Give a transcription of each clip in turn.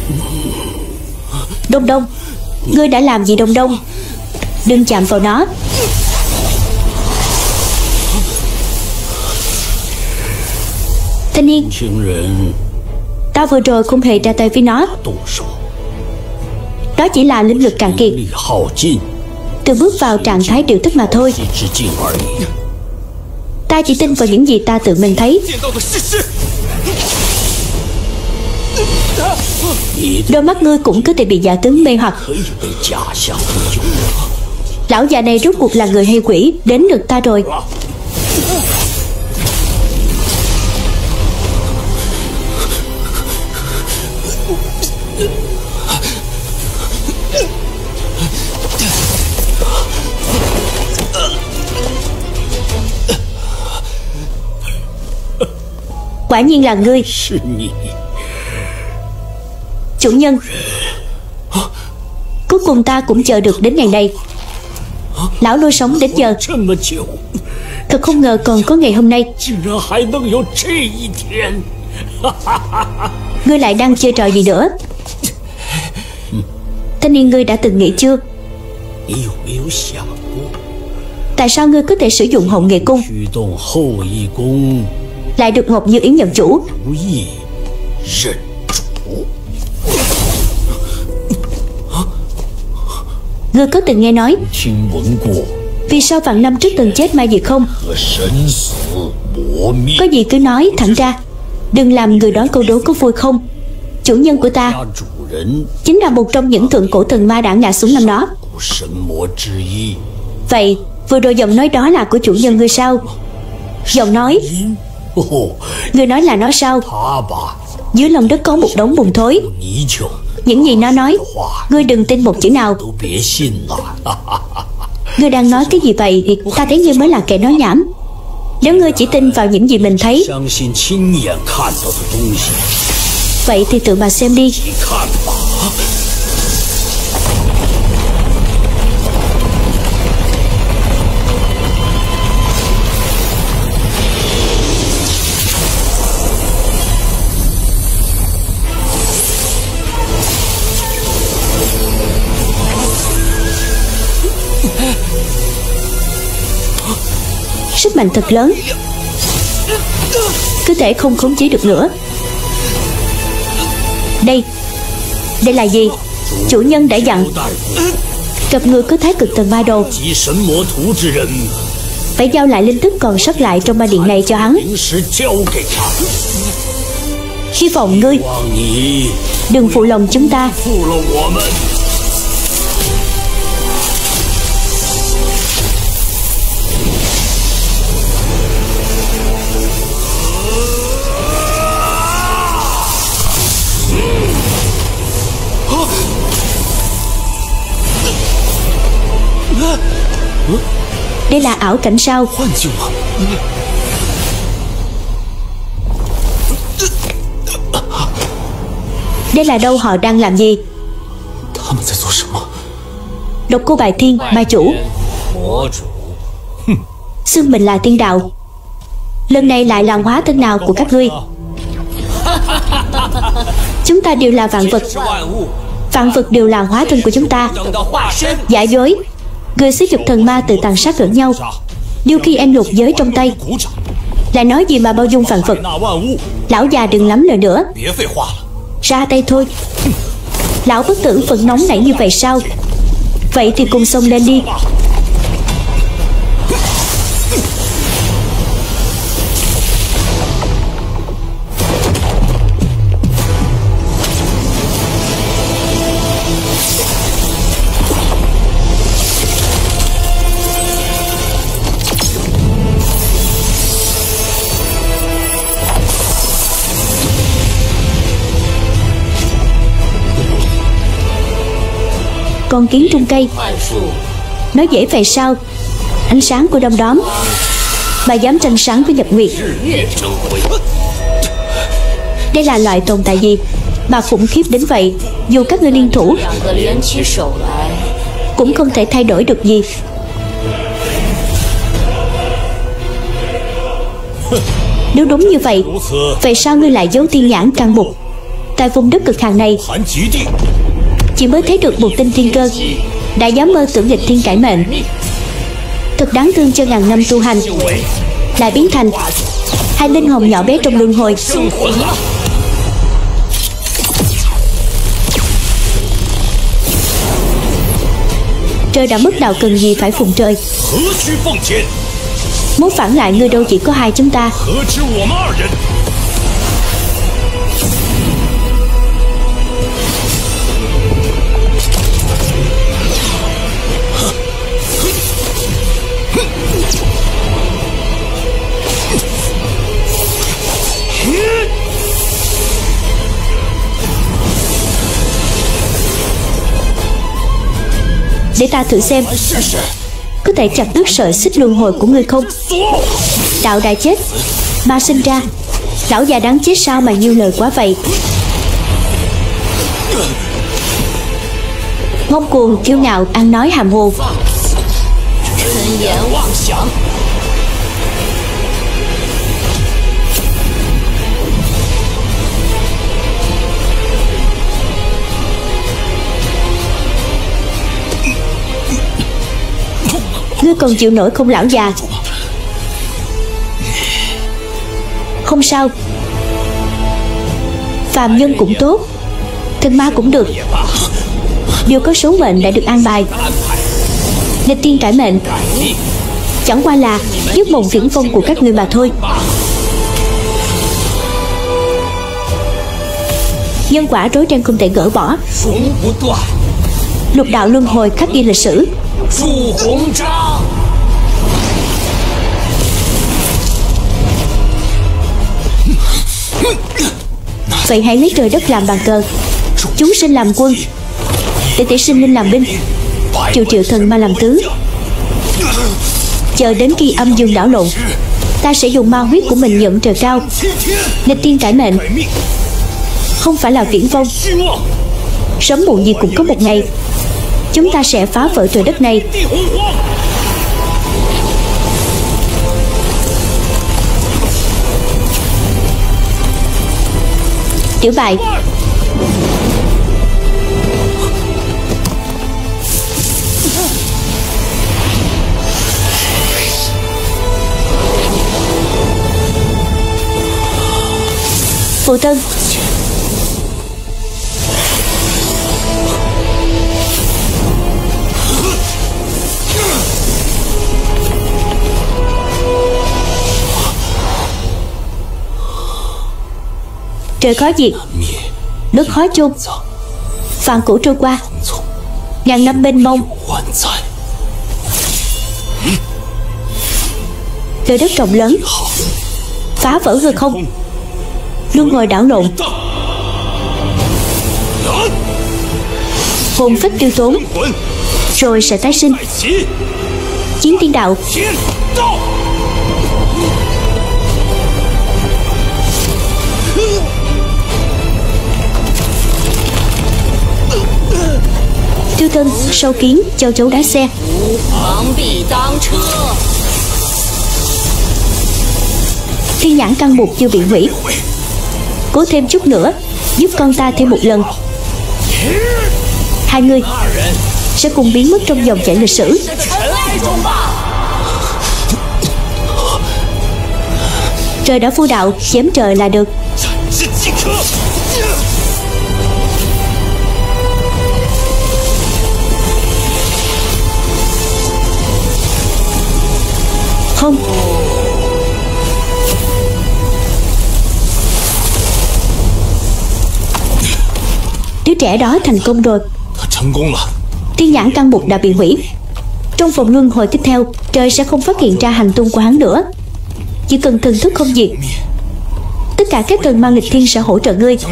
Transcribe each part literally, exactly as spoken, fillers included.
Đông Đông, ngươi đã làm gì Đông Đông? Đừng chạm vào nó. Thanh niên, ta vừa rồi không hề ra tay với nó. Đó chỉ là linh lực cạn kiệt, từ bước vào trạng thái điều tức mà thôi. Ta chỉ tin vào những gì ta tự mình thấy. Đôi mắt ngươi cũng có thể bị giả tướng mê hoặc. Lão già này rốt cuộc là người hay quỷ? Đến lượt ta rồi. Quả nhiên là ngươi. Chủ nhân, cuối cùng ta cũng chờ được đến ngày này. Lão nuôi sống đến giờ, thật không ngờ còn có ngày hôm nay. Ngươi lại đang chơi trò gì nữa? Thanh niên, ngươi đã từng nghĩ chưa, tại sao ngươi có thể sử dụng hậu nghệ cung lại được Ngọc Như Ý nhận chủ? Ngươi có từng nghe nói vì sao vạn năm trước từng chết mai diệt không? Có gì cứ nói thẳng ra, đừng làm người đoán câu đố có vui không? Chủ nhân của ta chính là một trong những thượng cổ thần ma đã ngã xuống năm đó. Vậy vừa rồi giọng nói đó là của chủ nhân ngươi sao? Giọng nói? Ngươi nói là nó sao? Dưới lòng đất có một đống bùn thối. Những gì nó nói, ngươi đừng tin một chữ nào. Ngươi đang nói cái gì vậy? Thì ta thấy ngươi mới là kẻ nói nhảm. Nếu ngươi chỉ tin vào những gì mình thấy, vậy thì tự mà xem đi. Sức mạnh thật lớn, cứ thể không khống chế được nữa. Đây, đây là gì? Chủ nhân đã dặn gặp người có thái cực thần ma đồ, phải giao lại linh thức còn sót lại trong ma điện này cho hắn. Hy vọng ngươi đừng phụ lòng chúng ta. Đây là ảo cảnh sao? Đây là đâu? Họ đang làm gì? Độc Cô Bài Thiên, ma chủ, xưng mình là tiên đạo. Lần này lại là hóa thân nào của các ngươi? Chúng ta đều là vạn vật, vạn vật đều là hóa thân của chúng ta. Giả dối. Người sử dụng thần ma tự tàn sát lẫn nhau, điêu khi em lục giới trong tay, lại nói gì mà bao dung vạn vật. Lão già đừng lắm lời nữa, ra tay thôi. Lão bất tử vẫn nóng nảy như vậy sao? Vậy thì cùng xông lên đi. Con kiến trung cây, nói dễ vậy sao? Ánh sáng của đom đóm mà dám tranh sáng với Nhật Nguyệt. Đây là loại tồn tại gì mà khủng khiếp đến vậy? Dù các ngươi liên thủ cũng không thể thay đổi được gì. Nếu đúng như vậy, vậy sao ngươi lại giấu tiên nhãn can mục, Tại vùng đất cực hạn này, chỉ mới thấy được một tinh thiên cơ đã dám mơ tưởng nghịch thiên cải mệnh. Thật đáng thương cho ngàn năm tu hành lại biến thành hai linh hồn nhỏ bé trong luân hồi. Trời đã mất đạo cần gì phải phụng trời. Muốn phản lại ngươi đâu chỉ có hai chúng ta. Để ta thử xem có thể chặt đứt sợi xích luân hồi của ngươi không. Đạo đã chết, ma sinh ra. Lão già đáng chết sao mà nhiều lời quá vậy. Ngông cuồng kiêu ngạo, ăn nói hàm hồ. Ngươi còn chịu nổi không lão già? Không sao, phàm nhân cũng tốt, thần ma cũng được, đều có số mệnh đã được an bài. Nghịch thiên cải mệnh chẳng qua là giấc mộng viễn vông của các ngươi mà thôi. Nhân quả rối ren không thể gỡ bỏ. Lục đạo luân hồi khắc ghi lịch sử. Vậy hãy lấy trời đất làm bàn cờ, chúng sinh làm quân, để tỷ sinh linh làm binh, triệu triệu thần ma làm tứ. Chờ đến khi âm dương đảo lộn, ta sẽ dùng ma huyết của mình nhận trời cao. Nghịch thiên cải mệnh không phải là viễn vông. Sớm muộn gì cũng có một ngày chúng ta sẽ phá vỡ trời đất này. Tiểu bại, phụ thân. Trời khó diệt, đất khó chôn, vạn cổ trôi qua, ngàn năm mênh mông. Trời đất rộng lớn, phá vỡ hư không, luân hồi đảo lộn, hồn phách tiêu tốn, rồi sẽ tái sinh. Chiến thiên đạo. Tiêu thân, sâu kiến, châu chấu đá xe. Thiên nhãn căn mục chưa bị hủy, cố thêm chút nữa, giúp con ta thêm một lần. Hai người sẽ cùng biến mất trong dòng chảy lịch sử. Trời đã phu đạo, chém trời là được. Không. Đứa trẻ đó thành công rồi. Thiên nhãn căn mục đã bị hủy. Trong vòng luân hồi tiếp theo, trời sẽ không phát hiện ra hành tung của hắn nữa. Chỉ cần thần thức không diệt, tất cả các thần ma nghịch thiên sẽ hỗ trợ ngươi.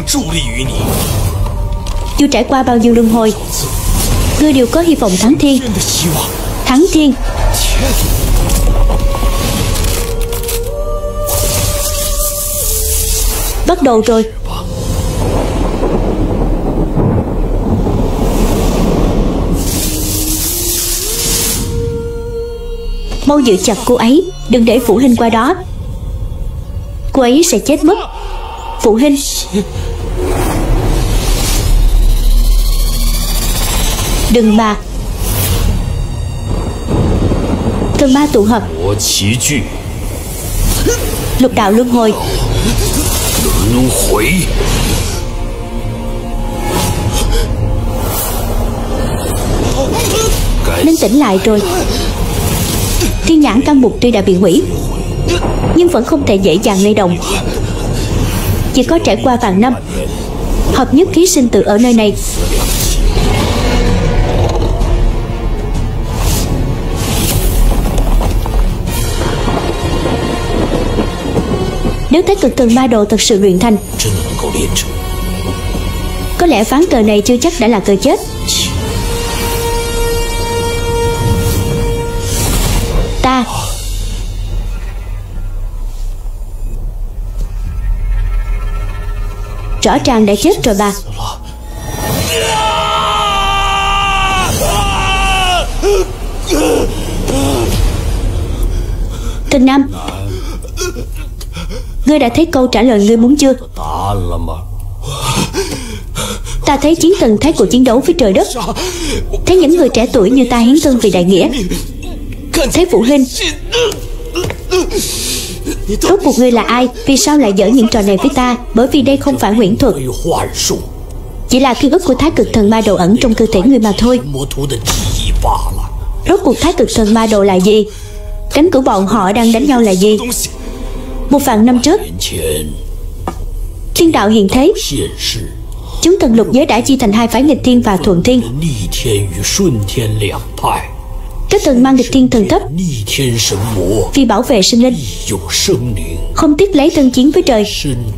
Chưa trải qua bao nhiêu luân hồi, ngươi đều có hy vọng thắng thiên. Thắng thiên. Bắt đầu rồi. Mau giữ chặt cô ấy, đừng để Phụ Huynh qua đó. Cô ấy sẽ chết mất. Phụ Huynh. Đừng mà. Thần ma tụ hợp. Lục đạo luân hồi. Nên tỉnh lại rồi. Thiên nhãn căn mục tuy đã bị hủy, nhưng vẫn không thể dễ dàng lay động. Chỉ có trải qua vạn năm, hợp nhất khí sinh tử ở nơi này. Nếu Thái Cực Thần Ma Đồ thật sự luyện thành, có lẽ ván cờ này chưa chắc đã là cờ chết. Ta rõ ràng đã chết rồi bà. Thần Nam, ngươi đã thấy câu trả lời ngươi muốn chưa? Ta thấy chiến thần thái của chiến đấu với trời đất, thấy những người trẻ tuổi như ta hiến thân vì đại nghĩa, thấy phụ huynh. Rốt cuộc ngươi là ai? Vì sao lại dở những trò này với ta? Bởi vì đây không phải huyễn thuật, chỉ là ký ức của Thái Cực Thần Ma Đồ ẩn trong cơ thể ngươi mà thôi. Rốt cuộc Thái Cực Thần Ma Đồ là gì? Cánh của bọn họ đang đánh nhau là gì? Một vạn năm trước, thiên đạo hiện thế, chúng thần lục giới đã chia thành hai phái nghịch thiên và thuận thiên. Các thần mang nghịch thiên thần thấp vì bảo vệ sinh linh, không tiếc lấy thân chiến với trời.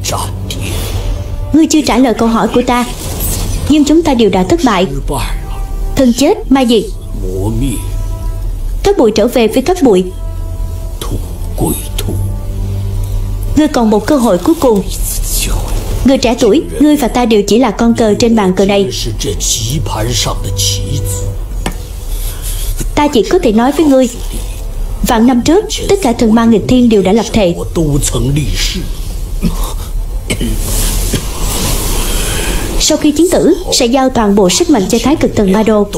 Ngươi chưa trả lời câu hỏi của ta, nhưng chúng ta đều đã thất bại. Thần chết, ma diệt, các bụi trở về với các bụi. Ngươi còn một cơ hội cuối cùng. Người trẻ tuổi, ngươi và ta đều chỉ là con cờ trên bàn cờ này. Ta chỉ có thể nói với ngươi, vạn năm trước, tất cả thần ma nghịch thiên đều đã lập thệ. Sau khi chiến tử, sẽ giao toàn bộ sức mạnh cho Thái Cực Thần Ma Đồ.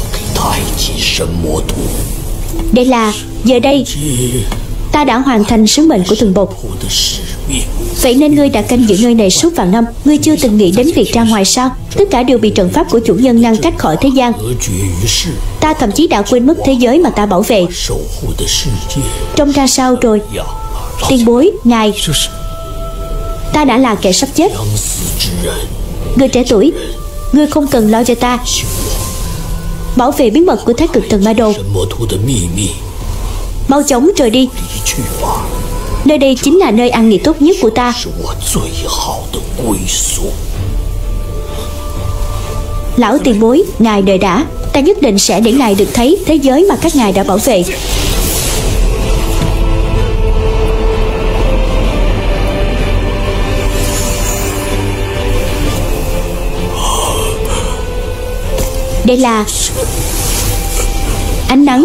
Đây là, giờ đây, ta đã hoàn thành sứ mệnh của thần bột. Vậy nên ngươi đã canh giữ nơi này suốt vạn năm. Ngươi chưa từng nghĩ đến việc ra ngoài sao? Tất cả đều bị trận pháp của chủ nhân ngăn cách khỏi thế gian. Ta thậm chí đã quên mất thế giới mà ta bảo vệ. Trông ra sao rồi? Tiền bối, ngài. Ta đã là kẻ sắp chết. Người trẻ tuổi, ngươi không cần lo cho ta. Bảo vệ bí mật của Thái Cực Thần Ma Đồ. Mau chóng rời đi. Nơi đây chính là nơi an nghỉ tốt nhất của ta. Lão tiền bối, ngài đợi đã. Ta nhất định sẽ để ngài được thấy thế giới mà các ngài đã bảo vệ. Đây là ánh nắng.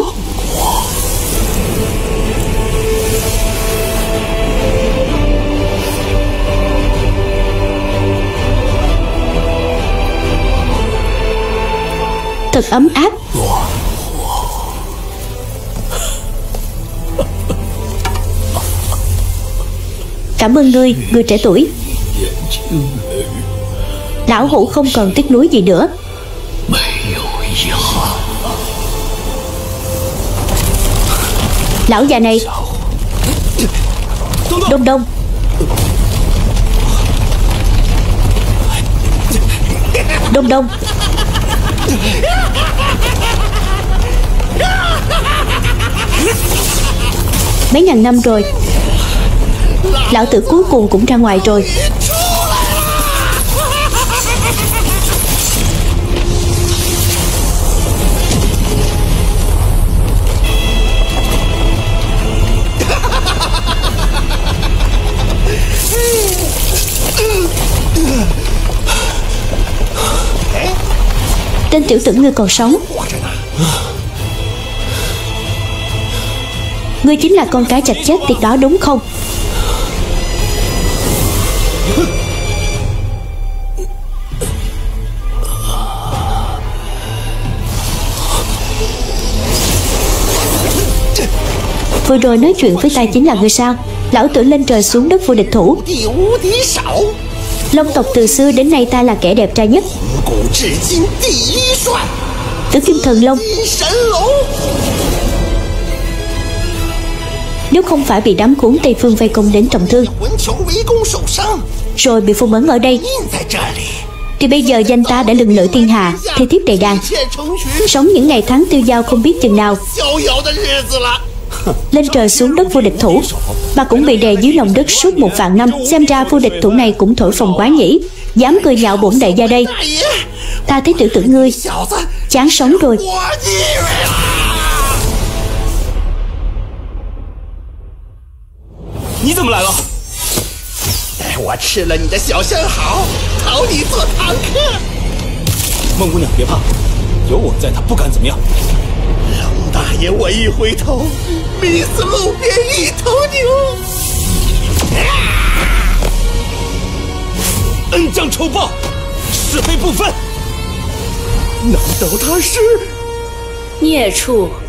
Thật ấm áp. Cảm ơn ngươi, người trẻ tuổi. Lão hủ không còn tiếc nuối gì nữa. Lão già này. Đông đông. Đông đông. Mấy ngàn năm rồi, lão tử cuối cùng cũng ra ngoài rồi. Tên tiểu tử ngươi còn sống. Ngươi chính là con cái chạch chết tiệt đó đúng không? Vừa rồi nói chuyện với ta chính là ngươi sao? Lão tử lên trời xuống đất vô địch thủ. Long tộc từ xưa đến nay ta là kẻ đẹp trai nhất. Tử Kim Thần Long. Nếu không phải bị đám cuốn Tây Phương vây công đến trọng thương, rồi bị phong ấn ở đây, thì bây giờ danh ta đã lừng lẫy thiên hạ, thi thiếp đầy đàn, sống những ngày tháng tiêu dao không biết chừng nào. Lên trời xuống đất vô địch thủ, mà cũng bị đè dưới lòng đất suốt một vạn năm. Xem ra vô địch thủ này cũng thổi phồng quá nhỉ. Dám cười nhạo bổn đại gia đây. Ta thấy tử tử ngươi chán sống rồi. Mông姑娘别怕，有我在，她不敢怎么样。 龙大爷，我一回头，迷死路边一头牛。 恩将仇报，是非不分。 难道他是孽畜？